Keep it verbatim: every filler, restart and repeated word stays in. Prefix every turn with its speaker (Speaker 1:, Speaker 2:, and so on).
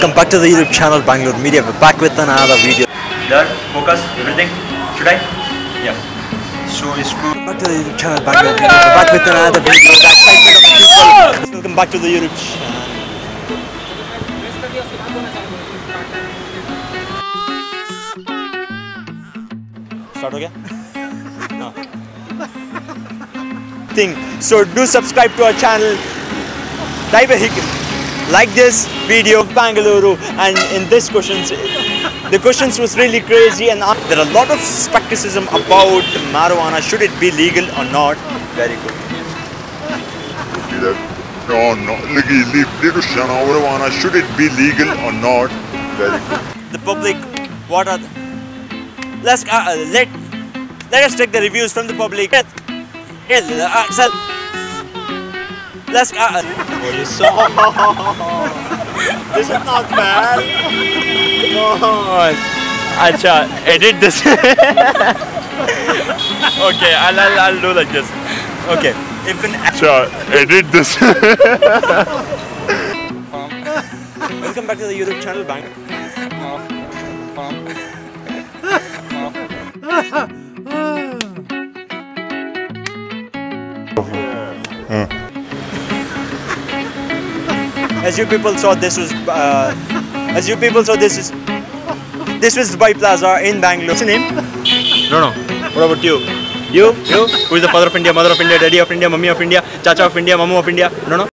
Speaker 1: Welcome back to the YouTube channel Bangalore Media. We're back with another video.
Speaker 2: There, focus, everything. Should I? Yeah. So it's cool.
Speaker 1: Back to the YouTube channel Bangalore Media. We're back with another video. The excitement of people. Welcome back to the YouTube channel. Start ho gaya? No. Thing. So do subscribe to our channel. Taiwer. Like this video of Bangalore, and in this questions, the questions was really crazy, and there are a lot of skepticism about marijuana. Should it be legal or not? Very good.
Speaker 3: No, no, marijuana. Should it be legal or not? Very good.
Speaker 1: The public, what are? The, let's uh, let let us take the reviews from the public. Uh, sir, let's. Uh, this is not bad. Come on. Acha, edit this. Okay, I'll, I'll I'll do like this. Okay. If an
Speaker 3: Acha, edit this.
Speaker 1: Welcome back to the YouTube channel, Bang. As you people saw, this was uh, as you people saw, this is this was Dubai Plaza in Bangalore. What's your name? No, no. What about you? You? You? Who is the father of India, mother of India, daddy of India, mummy of India, chacha of India, mamu of India? No, no.